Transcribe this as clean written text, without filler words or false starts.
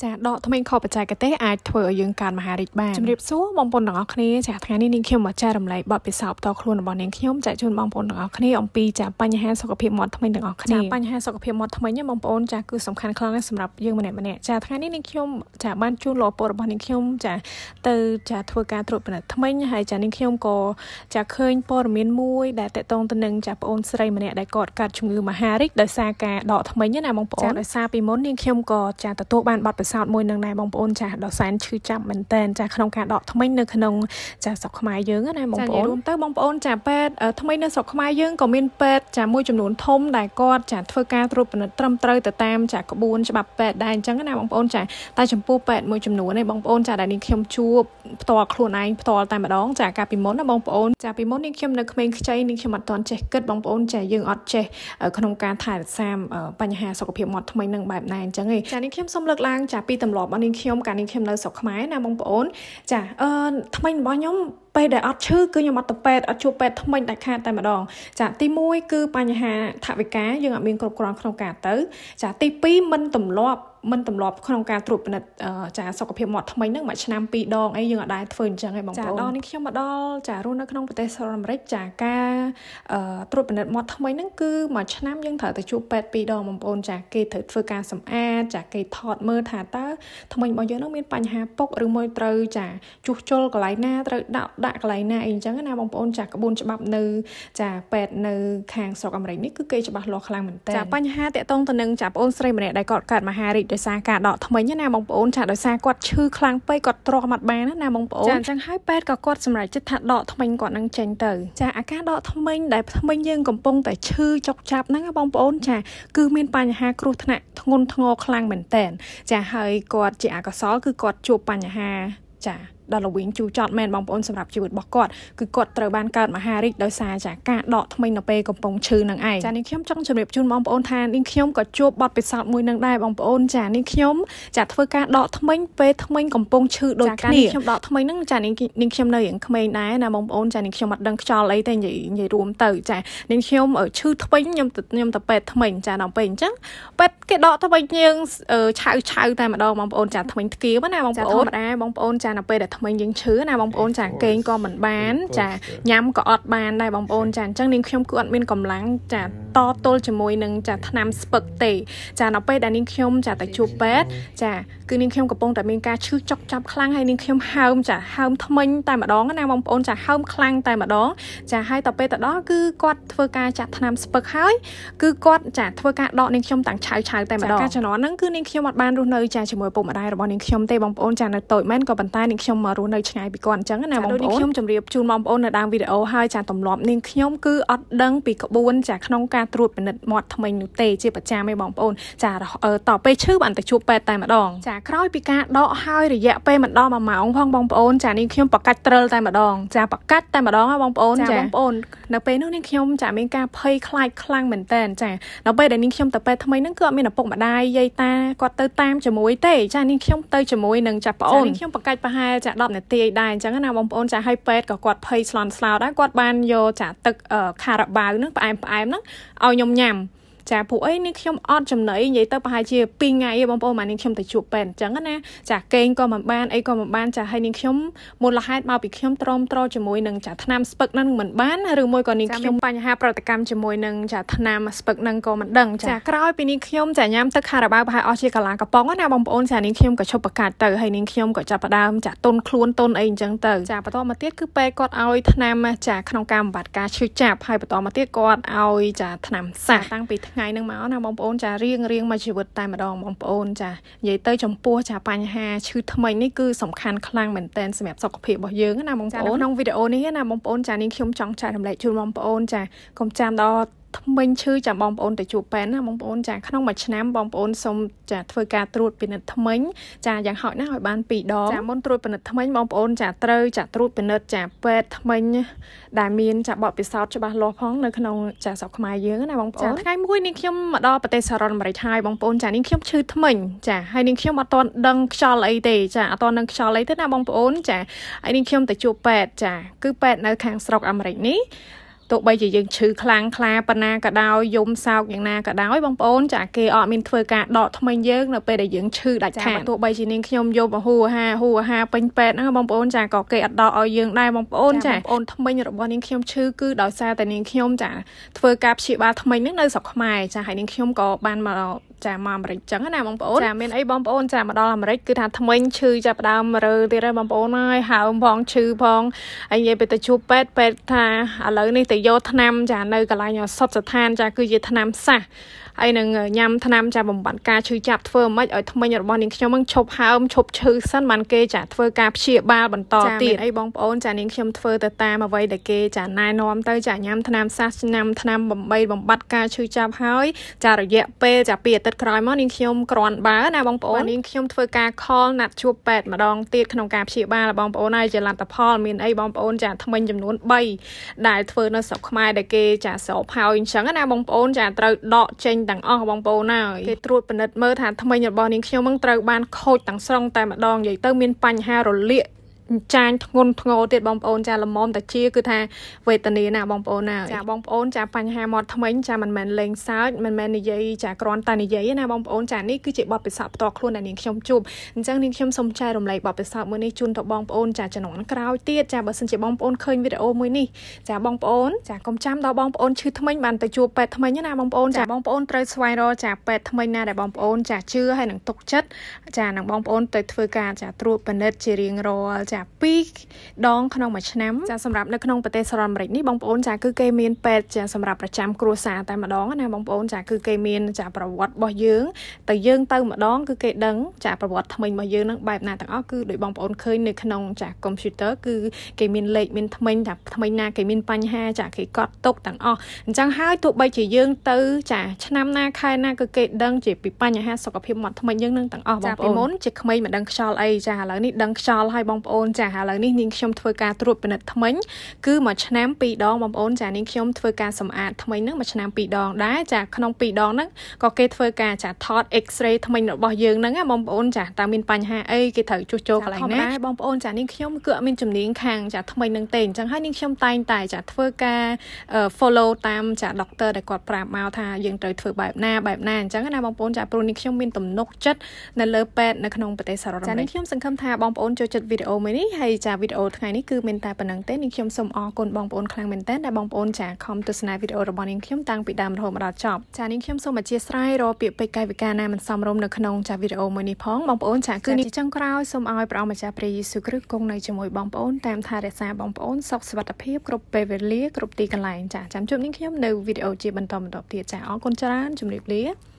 ចាដកថ្មីខុសបច្ចេកទេសអាចធ្វើឲ្យយើងកើតមហារីកបានជំរាបសួរបងប្អូនទាំងអស់គ្នាចាថ្ងៃនេះនាងខ្ញុំមកចែករំលែកបទពិសោធន៍ផ្ទាល់ខ្លួនរបស់នាងខ្ញុំចាជូនបងប្អូនទាំងអស់គ្នាអំពីចាបញ្ហាសុខភាពមាត់ធ្មេញទាំងអស់គ្នាចាបញ្ហាសុខភាពមាត់ធ្មេញបងប្អូនចាគឺសំខាន់ខ្លាំងណាស់សម្រាប់យើងម្នាក់ម្នាក់ចាថ្ងៃនេះនាងខ្ញុំចាបានជូនលោកពលរបស់នាងខ្ញុំចាទៅចាធ្វើការត្រួតពិនិត្យធ្មេញហើយចានាងខ្ញុំក៏ចាឃើញព័ត៌មានមួយដែលតកតងទៅនឹងចាប្អូនស្រីម្នាក់ដែលគាត់កើតជំងឺមហារីកដោយសារការដកធ្មេញណាបងប្អូនដោយសារពីមុននាងខ្ញុំក៏ចាទទួលបានបទពិសោធន៍មួយនឹងដែរបងប្អូនចាដល់សែនឈឺចាប់មែនតើចាក្នុងការដកធ្មេញនៅក្នុងចាស្រុកខ្មែរយើងណាបងប្អូនរួមទៅបងប្អូនចាពេទ្យធ្មេញនៅស្រុកខ្មែរយើងក៏មានពេទ្យចាមួយចំនួនធំដែលគាត់ចាធ្វើការត្រួតពិនិត្យត្រឹមត្រូវទៅតាមចាក្បួនច្បាប់ពេទ្យដែរអញ្ចឹងណាបងប្អូនចាតែចំពោះពេទ្យមួយចំនួនឯងបងប្អូនចាដែលនាងខ្ញុំជួបផ្ទាល់ខ្លួនឯងផ្ទាល់តែម្ដងចាកាលពីមុនណាបងប្អូនចាពីមុននាងខ្ញុំនៅក្មេងខ្ចីនាងខ្ញុំអត់ទាន់ចេះគិតបងប្អូនចាយើងអត់ចេះក្នុងការថែរក្សាបញ្ហាសុខភាពមាត់ធ្មេញនឹងបែបណាអញ្ចឹងឯងចានាងខ្ញុំសូមលើកឡើងចាពីទម្លាប់របស់នាងខ្ញុំកាលនាងខ្ញុំនៅស្រុកខ្មែរណាបងប្អូនចាធ្មេញរបស់ខ្ញុំពេលដែលអត់ឈឺគឺខ្ញុំអត់ទៅពេទ្យអត់ជួបពេទ្យធ្មេញដាច់ខាតតែម្ដងចាទី1គឺបញ្ហាថវិកាយើងអត់មានគ្រប់គ្រាន់ក្នុងការទៅចាទី2មិនទម្លាប់ក្នុងការត្រួតពិនិត្យចាសុខភាពមាត់ធ្មេញហ្នឹងមួយឆ្នាំ2ដងអីយើងអត់ដែរធ្វើអញ្ចឹងឯងបងប្អូនចាដល់នេះខ្ញុំមកដល់ចារស់នៅក្នុងប្រទេសសហរដ្ឋអាមេរិកចាការត្រួតពិនិត្យមាត់ធ្មេញហ្នឹងគឺមួយឆ្នាំយើងត្រូវទៅជួបពេទ្យ2ដងបងប្អូនចាគេត្រូវធ្វើការសម្អាតចាគេថតមើលថាតើធ្មេញរបស់យើងហ្នឹងមានបញ្ហាពុកឬមួយត្រូវចាជួសជុលកន្លែងណាត្រូវដាក់កន្លែងណាអីអញ្ចឹងណាបងប្អូនចាក្បួនច្បាប់នៅចាពេទ្យនៅខាងស្រុកអាមេរិកនេះគឺគេច្បាស់លាស់ខ្លាំងមែនតើចាបញ្ហាតាក់ទងទៅនឹងចាប្អូនស្រីម្នាក់ដែលគាត់កើតមហារីកដោយសារការដកធ្មេញណាបងប្អូនចាដោយសារគាត់ឈឺខ្លាំងពេកគាត់ទ្រាំអត់បានណាបងប្អូនចាអញ្ចឹងហើយពេទ្យក៏គាត់សម្រេចចិត្តថាដកធ្មេញគាត់នឹងចេញទៅចាអាការដកធ្មេញដែលធ្មេញយើងកំពុងតែឈឺចុកចាប់ហ្នឹងបងប្អូនចាគឺមានបញ្ហាគ្រោះថ្នាក់ធ្ងន់ធ្ងរខ្លាំងមែនតើចាហើយគាត់ជាអកុសលគឺគាត់ជួបបញ្ហាចាដល់ល្វីងជូរចត់មែនបងប្អូនសម្រាប់ជីវិតរបស់គាត់គឺគាត់ត្រូវបានកើតមហារីកដោយសារចាការដកធ្មេញនៅពេលកំពុងឈឺនឹងឯងចានាងខ្ញុំចង់ជម្រាបជូនបងប្អូនថានាងខ្ញុំក៏ជួបបទពិសោធន៍មួយនឹងដែរបងប្អូនចានាងខ្ញុំចាធ្វើការដកធ្មេញពេលធ្មេញកំពុងឈឺដូចគ្នានាងខ្ញុំដកធ្មេញហ្នឹងចានាងខ្ញុំនៅរៀងក្មេងដែរណាបងប្អូនចានាងខ្ញុំអត់ដឹងខ្យល់អីទេនិយាយរួមទៅចានាងខ្ញុំឈឺធ្មេញខ្ញុំទៅពេទ្យធ្មេញចាដល់ពេលអញ្ចឹងពេទ្យគេដកធ្មេញយើងឆៅតែម្ដងបងប្អូនចាធ្មេញធ្គាមណាបងប្អូនធម្មតាបងប្អូនចានៅពេលដែលធ្មេញយើងឈឺណាបងប្អូនចាគេងក៏មិនបានចាញ៉ាំក៏អត់បានដែរបងប្អូនចាអញ្ចឹងនាងខ្ញុំគឺអត់មានកម្លាំងចាតទល់ជាមួយនឹងចាថ្នាំស្ពឹកទេចានៅពេលដែលនាងខ្ញុំចាទៅជួបពេទ្យចាគឺនាងខ្ញុំកំពុងតែមានការឈឺចុកចាប់ខ្លាំងហើយនាងខ្ញុំហើមធ្មេញតែម្ដងណាបងប្អូនចាហើមខ្លាំងតែម្ដងចាហើយទៅពេលទៅដល់គឺគាត់ធ្វើការចាក់ថ្នាំស្ពឹកហើយគឺគាត់ចាធ្វើការដកនាងខ្ញុំតាំងឆៅតែម្ដងការជំនាន់ហ្នឹងគឺនាងខ្ញុំអត់បានរស់នៅចាជាមួយពុកម្ដាយរបស់នាងខ្ញុំទេបងប្អូនចានៅតូចមែនក៏ប៉ុន្តែនាងខ្ញុំមករស់នៅឆ្ងាយពីគាត់អញ្ចឹងណាបងប្អូនខ្ញុំជម្រាបជូនបងប្អូននៅដើមវីដេអូហើយចាទម្លាប់នាងខ្ញុំគឺអត់ដឹងពីក្បួនចាក្នុងការត្រួតពិនិត្យមាត់ធ្មេញនោះទេជាប្រចាំឯងបងប្អូនចាតពេលឈឺបានទៅជួបពេទ្យតែម្ដងចាក្រោយពីការដកហើយរយៈពេលមិនដល់1ម៉ោងផងបងប្អូនចានាងខ្ញុំប្រកាច់ត្រិលតែម្ដងចាប្រកាច់តែម្ដងហ៎បងប្អូនចាបងប្អូននៅពេលនោះនាងខ្ញុំចាមានការភ័យខ្លាចខ្លាំងមែនតើចានៅពេលដែលនាងខ្ញុំទៅពេទ្យថ្មីហ្នឹងគឺអត់មានឪពុកម្ដាយយាយតាគាត់ទៅតាមជាមួយទេចានាងខ្ញុំទៅជាមួយនឹងចាប្អូននាងខ្ញុំប្រកាច់ប្រហែលចា10នាទីអីដែរអញ្ចឹងណាបងប្អូនចាឲ្យពេទ្យក៏គាត់ភ័យស្លន់ស្លោដែរគាត់បានយកចាទឹកខារ៉ាបាវហ្នឹងផ្អែមហ្នឹងឲ្យខ្ញុំញ៉ាំចាពួកអីនេះខ្ញុំអត់ចំណីនិយាយទៅប្រហែលជា2ថ្ងៃឯងបងប្អូនមកនាងខ្ញុំទៅជួបពេទ្យអញ្ចឹងណាចាគេងក៏មិនបានអីក៏មិនបានចាឲ្យនាងខ្ញុំមូលហេតុមកពីខ្ញុំទ្រាំទ្រជាមួយនឹងចាថ្នាំស្ពឹកហ្នឹងមិនបានឬមួយក៏នាងខ្ញុំបញ្ហាប្រតិកម្មជាមួយនឹងចាថ្នាំស្ពឹកហ្នឹងក៏មិនដឹងចាក្រោយពីនាងខ្ញុំចាញ៉ាំទឹកខារ៉ាបាវប្រហែលអស់ជាកន្លះកំប៉ុងណាបងប្អូនចានាងខ្ញុំក៏ឈប់ប្រកាសទៅហើយនាងខ្ញុំក៏ចាប់ផ្ដើមចាតុនខ្លួនតុនអីអញ្ចឹងទៅចាបន្តមកទៀតគឺពេទ្យគាត់ឲ្យថ្នាំចាក្នុងការបំបត្តិការឈឺចាប់ហើយបន្តមកទៀតគាត់ឲ្យចាថ្នាំសាតាំងពីថ្ងៃហ្នឹងមកណាបងប្អូនចារៀងមកជីវិតតែម្ដងបងប្អូនចានិយាយទៅចំពោះចាបញ្ហាឈឺធ្មេញនេះគឺសំខាន់ខ្លាំងមែនទែនសម្រាប់សុខភាពរបស់យើងណាបងប្អូនក្នុងវីដេអូនេះណាបងប្អូនចានាងខ្ញុំចង់ចែករំលែកជូនបងប្អូនចាកុំចាំដល់ធ្មេញឈឺចាំបងប្អូនទៅជួបពេទ្យណាបងប្អូនចាក្នុងមួយឆ្នាំបងប្អូនសូមចាធ្វើការត្រួតពិនិត្យធ្មេញចាយ៉ាងហោចណាស់ឲ្យបាន2ដងចាមុនត្រួតពិនិត្យធ្មេញបងប្អូនចាត្រូវចាត្រួតពិនិត្យចាពេទ្យធ្មេញដែលមានចាបទពិសោធន៍ច្បាស់លាស់ផងនៅក្នុងចាស្រុកខ្មែរយើងណាបងប្អូនថ្ងៃមួយនាងខ្ញុំមកដល់ប្រទេសសហរដ្ឋអាមេរិកហើយបងប្អូនចានាងខ្ញុំឈឺធ្មេញចាហើយនាងខ្ញុំអត់ទាន់ដឹងខ្យល់អីទេចាអត់ទាន់ដឹងខ្យល់អីទេណាបងប្អូនចាហើយនាងខ្ញុំទៅជួបពេទ្យចាគឺពេទ្យនៅខាងស្រុកអាមេរិកនេះตัวใบจะยังชื่อคลางคลาปนากระดาวยมสาวอย่างนากระดาวบางปอนจากเกอมินเฟือกาดอทำไมเยอะเนอะไปได้ยังชื่อดัดขาดตัวใบจีนิงขยมโยบหัวฮาเป็นเป็ดนะบางปอนจากก่อเกอดอเอายังได้บางปอนจากปอนทำไมระบบนิงขยมชื่อคือดอยซาแต่นิงขยมจากเฟือกาชีบาทำไมนึกในสกหมายจากให้นิงขยมก่อบานมาจะมาบริจังนะบางปอนจะเป็นไอ้บางปอนจะมาดอลมาริคือทำทำไมชื่อจะประดามมาเลยที่ได้บางปอนน้อยหาพองชื่อพองไอ้ยัยไปแต่ชูเป็ดท่าอะไรนี่แต่โยธนำจะในกลายอย่างสดสะท้านจะคือโยธนำซะไอ้หนึ่งยำธนำจะบ่มบันกาชื่อจับเฟิร์มไม่เอาทำไมอย่างบอลนี่ขยมมันชบหาชบชื่อสั้นมันเกจะเฟิร์กาเชียบาบันต่อตีไอ้บองปอนจะนิ่งขยมเฟิร์ตตามาไว้เด็กเกจะนายนอมเตยจะยำธนำซัสนำธนำบ่มใบบ่มบัดกาชื่อจับหายจะระยะเปจะเปียตัดคลายมอนิ่งขยมกรอนบ้านะบองปอนนิ่งขยมเฟิร์กาคอลนัดชูเป็ดมาดองตีขนมกาเชียบาละบองปอนไอ้จะลันตะพอลมีไอ้บองปอนจะทำไมจำนวนใบได้เฟิร์นสกมาเด็กเกจะสอบหายฉันนะบองปอนจะตระดอเจนดังอ้อบองปอนเกตรูดเป็นเมื่อฐานทำไมหยดบอลนิ่งเขียวมังตระบานโคตรต่างซ่องแต่มาดองใหญ่เติมมีนปัญหาหล่อเลี้ยจานงนงอเด็ดบองปอนจะละมอมแต่เชี่ยคือทางเวทนีนะบองปอนนะจะบองปอนจะปัญหาหมดทำไมจะมันแมนเลงซ้ายมันแมนในใหญ่จะกรอนตาในใหญ่นะบองปอนจะนี่คือจีบอดไปสับต่อครัวในนิ่งเขียวจูบจังนิ่งเขียวสมใจรวมไหลบอดไปสับมือในจุนต่อบองปอนจะหนอนกราวเตี้ยจะบอสันจีบองปอนเคยวิดีโอมือนี่จะบองปอนจะกลมจำต่อบองปอนชื่อทำไมมันแต่จูบเป็ดทำไมเนี่ยนะบองปอนจะบองปอนเตยสวายรอจะเป็ดทำไมนะแต่บองปอนจะเชื่อให้หนังตกชัดจะหนังบองปอนเตยเฟื่อการจะตรูดเป็นเน็ตเจียงรอจะปีกดองขนมมาชน้ำจะสำหรับในขนมประเทศสลัมริกนี่บองปอนจะคือเกมีนเป็ดจะสำหรับประจำครัวซาแต่มาดองนะบองปอนจะคือเกมีนจะประวัติบ่ยืงแต่ยืงเติมมาดองคือเกดังจะประวัติทำไมบ่ยืงนั่งแบบนั้นต่างอ้อคือโดยบองปอนเคยในขนมจากคอมพิวเตอร์คือเกมีนเล็กมีนทำไมจากทำไมนาเกมีนปัญหาจากเกกอดตกต่างอ้อจังให้ตัวใบจะยืงเติมจากชน้ำนาใครนาคือเกดังจะปีปัญหาสกปรกหมดทำไมยืงนั่งต่างอ้อบองปอนจะขมิ้นมาดังชอลไอจะหาแล้วนี่ดังชอลให้บองปอนจะหาแล้วนี่นิ่งชมเทการตรวจเป็นทำไมคือมาชนะปีดองบอมโอนจากนิ่งขยมเทการสมอาดทำไมนึกมาชนะปีดองได้จากขนมปีดองนั้นก็เกเทการจากทอดเอ็กซเรย์ทำไมหนบ่ยืงนั้นบอมโอนจากตามมินปัญหาเกเถอโจอะไรนะบอมโอนจากนิ่งขยมเกือมินจุ่มนิ่งคางจากทำไมนึงเต่งจังให้นิ่งขยมตายตายจากเทการfollow ตามจากด็อกเตอร์ได้กอดปราบมาทายังเตยเทแบบหน้าจังนะบอมโอนจากโปรนิ่งขยมมินตุ่มนกจัดในเลิฟแปดในขนมประเทศสหรัฐจากนิ่งขยมสังคมทาบอมโอนจะจัดวิดีโอไหมนี่ให้จากวิดีโอไงนี่คือเมนตาปนังเต้นนิ่งขยมสมออกลบองปอนคลังเมนเต้นได้บองปอนจากคอมตุสนาวิดีโอระบอนิ่งขยมตังปิดดามโทรมาดจอบจากนิ่งขยมสมบัติเชียร์ไร่รอเปียกไปไกลวิการนามันซ้ำรมในขนมจากวิดีโอมือนิพ้องบองปอนจากคือนิจังกราวสมออยประเอามาจากพระเยซูคริสต์กงในจมูกบองปอนตามทาเรซาบองปอนสกสวัสดิภาพกรบเปเวลีกรบตีกันไหลจากจำจุดนิ่งขยมในวิดีโอจีบันตอมดอกเตียจากออกคนจรานจุ่มเรียบเลี้ย